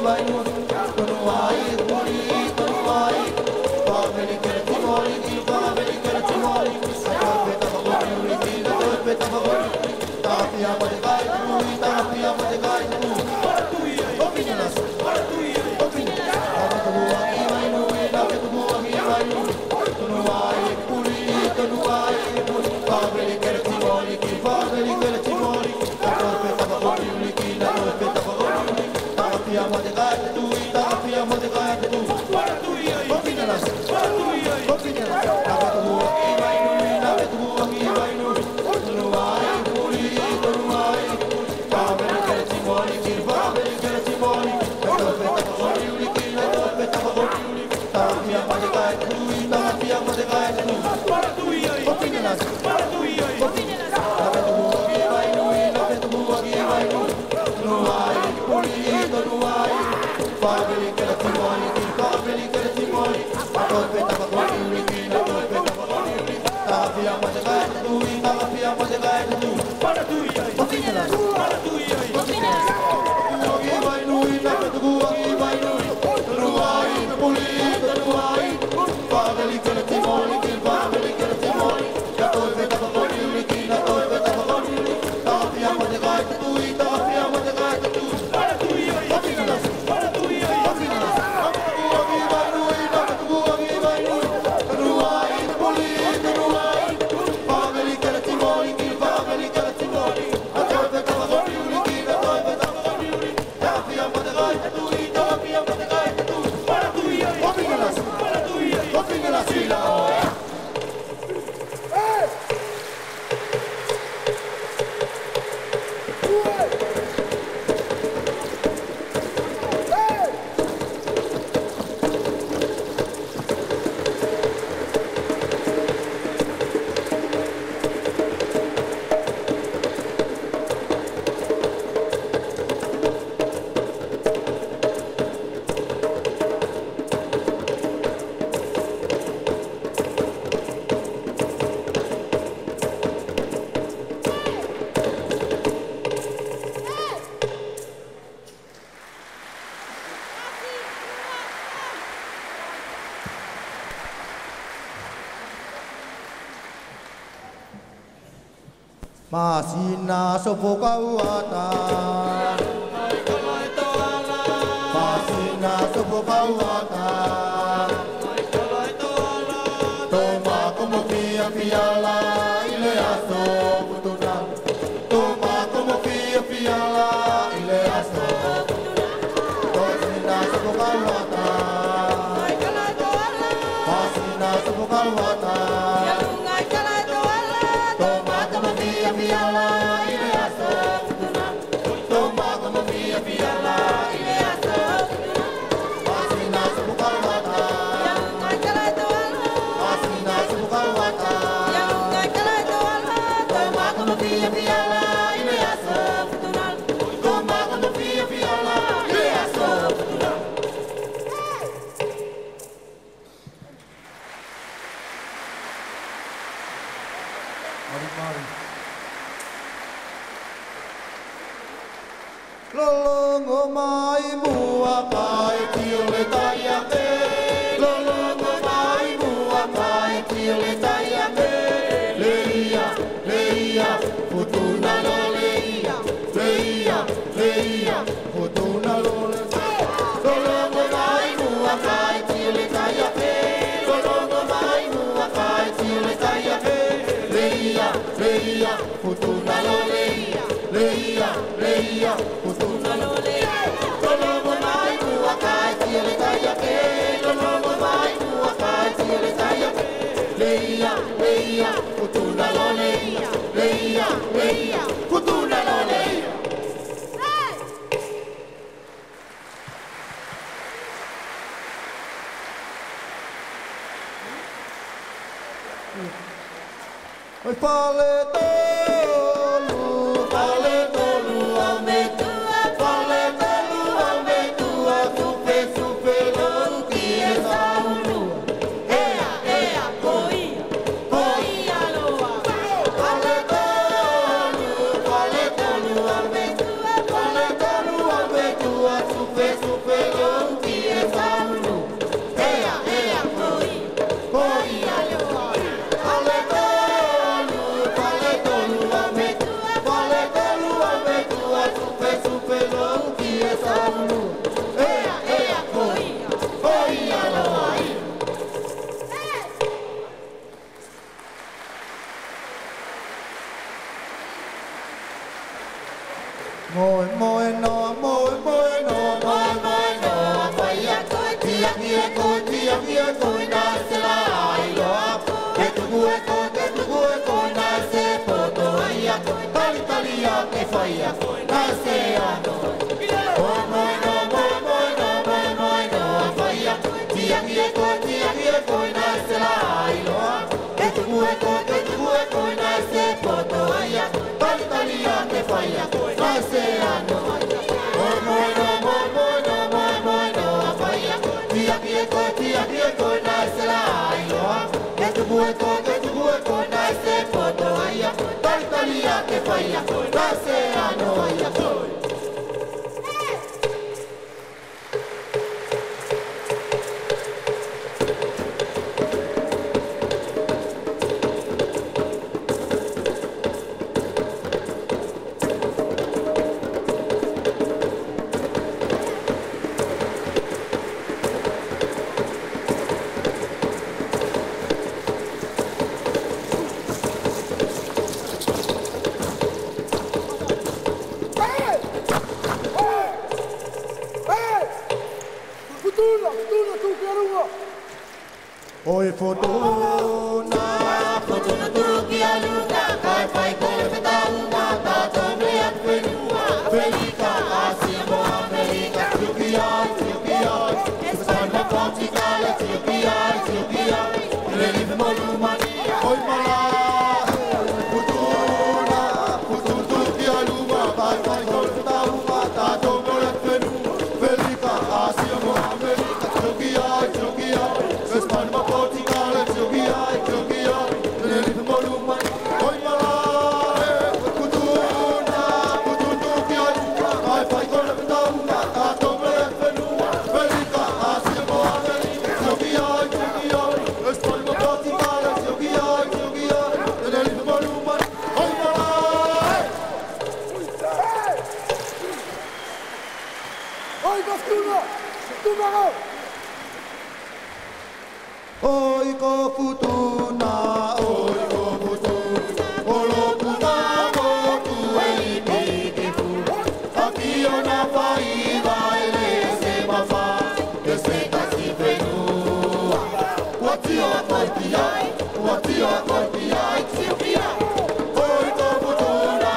Masina sopokauata, Masina sopokauata, Toma como fia fiala, ile aso putuna. Toma como fia fiala, ile aso putuna. Masina sopokauata, Masina sopokauata. Lolongo mai mua kai tiole taiake, Lolongo mai mua kai tiole taiake. Leia, leia, putuna lo leia, leia, leia, putuna lo leia. Lolongo mai mua kai tiole taiake, Lolongo mai mua kai tiole taiake. Leia, leia, putuna lo leia, leia, leia, putuna lo leia. Lolongo mai mua kai tiole taiake, Lolongo mai mua kai tiole taiake. Leia, leia, putuna lo leia, leia, leia, putuna lo leia. Oi fale tolu, fale tolu au metua, fale tolu au metua, supe supe loru ki e saulua. Ea, ea, koia, koia loa. Fale tolu au metua, supe supe Oi fotona, fotona tuki aluga, kai pai kole fetauma, tato meat fenua, felica asia mo America, tuki ai, Espana Portugal, tuki ai, relive molumani, oi mala, fotona, fotona tuki aluga, kai pai kole fetauma, tato meat fenua, felica asia mo America, tuki ai, Espana Portugal, tuki ai, relive molumani, oi mala, fotona, fotona tuki aluga, kai pai kole fetauma, tato meat fenua, felica asia mo America, tuki ai, Espana Portugal, tuki ai, relive molumani, oi mala. Oi, Gostuna! Tubarão! Oi ko putuna, olopuna mo tu ei pikifu. Aqui eu na faída ele se mafa, eu sei que se venu. O tio corpiai, tio pia. Oi ko putuna,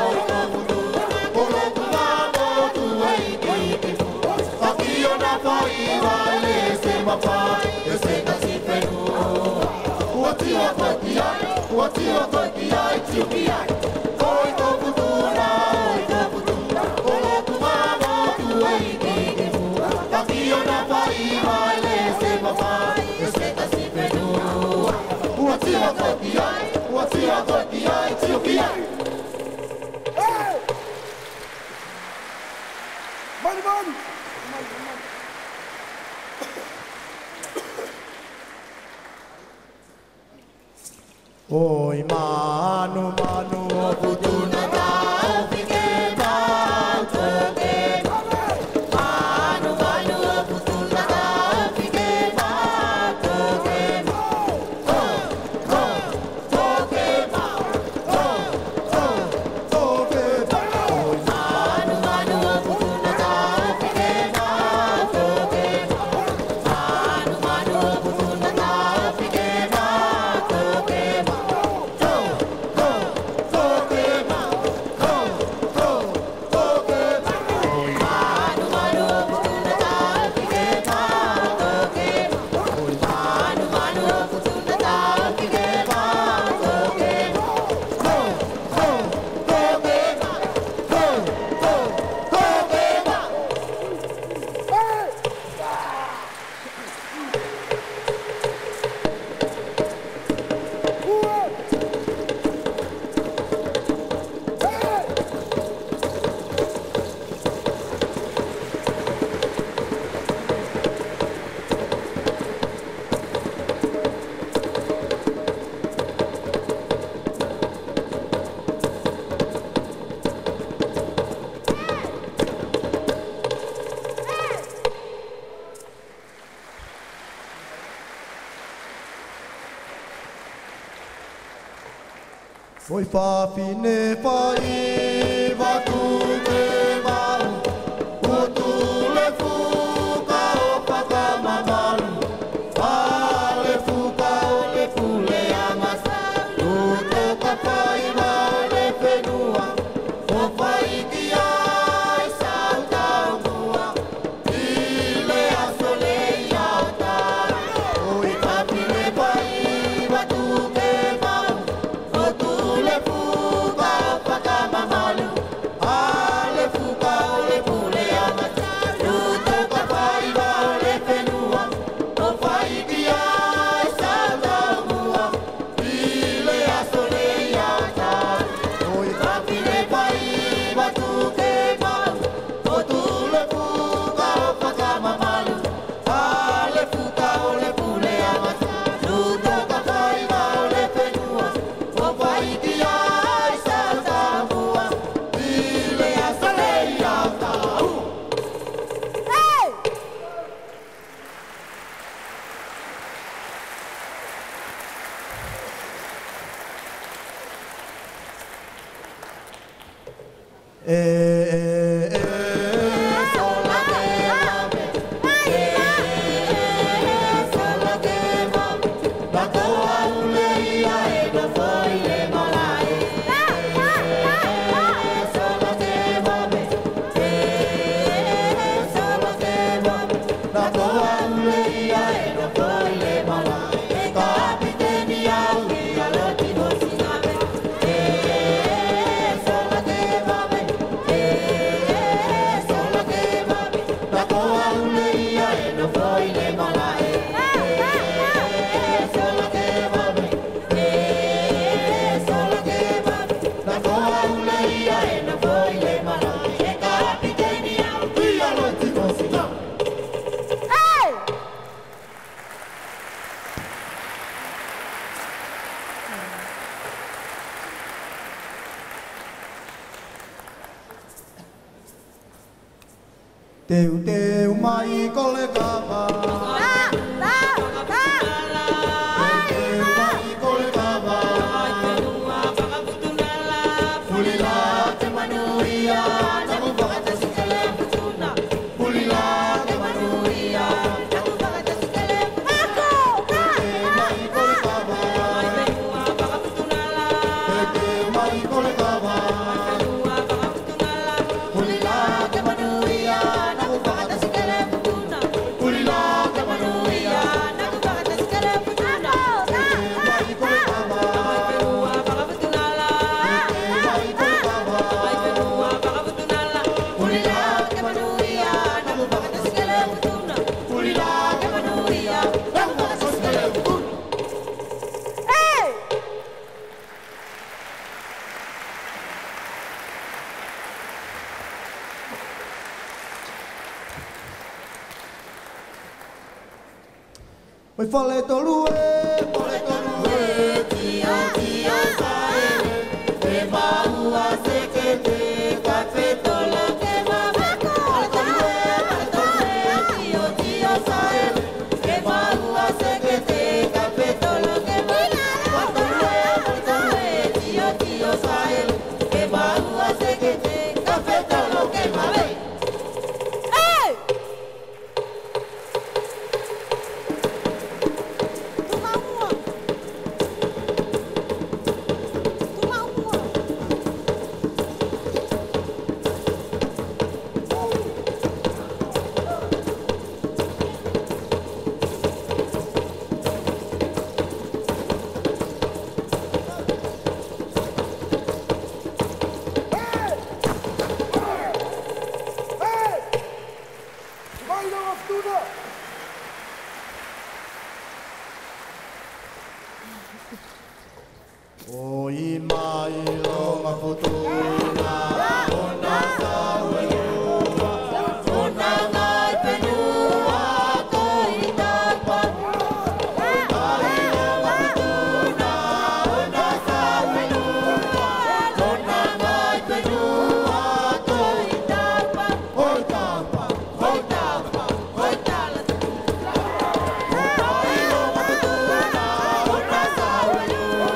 olopuna mo tu ei pikifu. Aqui eu na faída ele se mafa, eu sei que se venu. O tio corpiai, tio pia. Oi ko putuna, olopuna mo tu ei pikifu. Aqui eu na faída ele se mafa, eu sei que se venu. O tio corpiai, tio pia. Ei! Mano! Oi manu, o putuna ta o fiquema, toquema. Manu, o putuna ta o fiquema, toquema. Toquema, toquema. Oi manu, o putuna ta o fiquema, toquema. Manu, o putuna ta o fiquema, toquema. Oi papine pai va tu te mau o tu le fuka o paka mamalu ale fuka o le fule amasa o te kapai ma le penua o pai ki ai sauta mua ile asole yata oi papine pai va tu te mau o tu le fuka o paka mamalu ale umai kole kava. Oi fale tolue, tio, tio, sae, e maua sekete, kafe tolo ke mavako. Fale tolue, tio, tio, sae, e maua sekete, kafe tolo ke mavako. Fale tolue, tio, tio, sae, e maua sekete, kafe tolo ke mavako. Oi mai longa fortuna, ona saulua, ona mai penua, toina pa. Oi mai longa fortuna, ona saulua, ona mai penua, toina pa. Oi tapa, oi tapa, oi tala. Oi longa fortuna, ona saulua.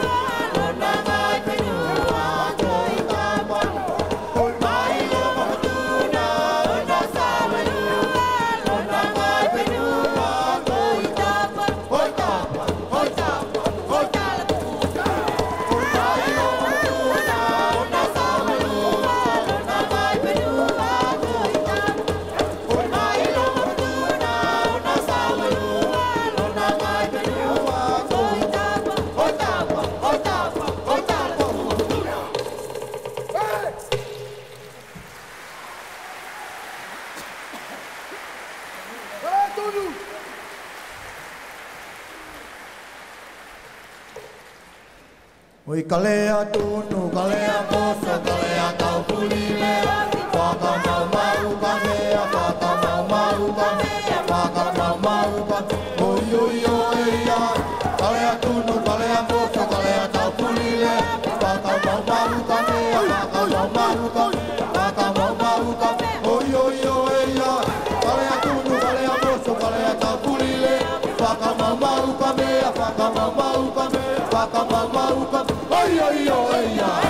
Oi kalea tunu, kalea poso, kalea kaupulile. Waka mau mau kamea, waka mau mau kamea, waka mau mau kamea. Oi oi oi ya, kalea tunu, kalea poso, kalea kaupulile. Waka mau mau kamea, waka mau mau kamea, waka mau mau kamea. Oi oi oi ya, kalea tunu, kalea poso, kalea kaupulile. Waka mau mau kamea, waka mau mau kamea, waka mau mau kamea. Oi, oi, oi, oi.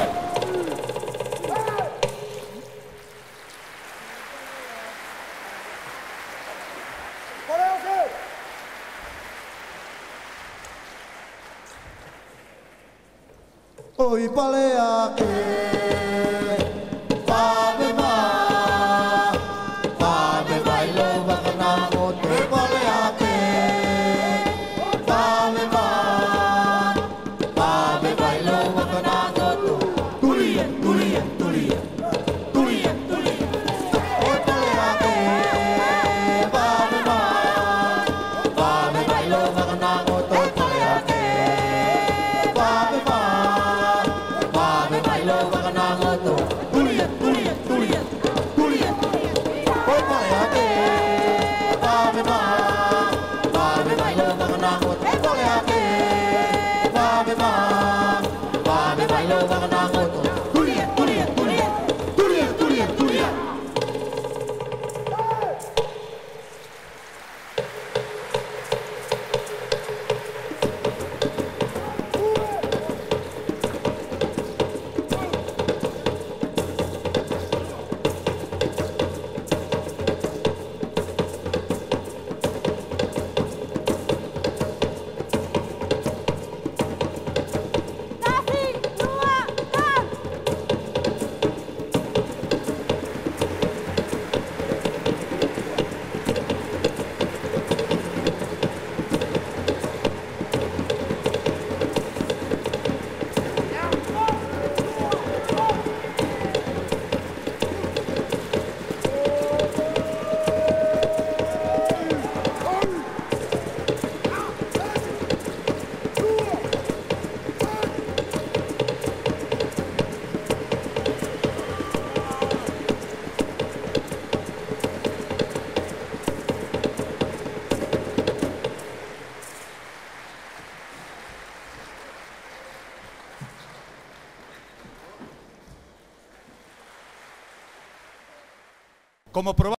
Oi, palea que pave bailo bacana mote palea que pave bailo bacana mote tulia oi palea que pave bailo bacana mote palea que pave bailo bacana como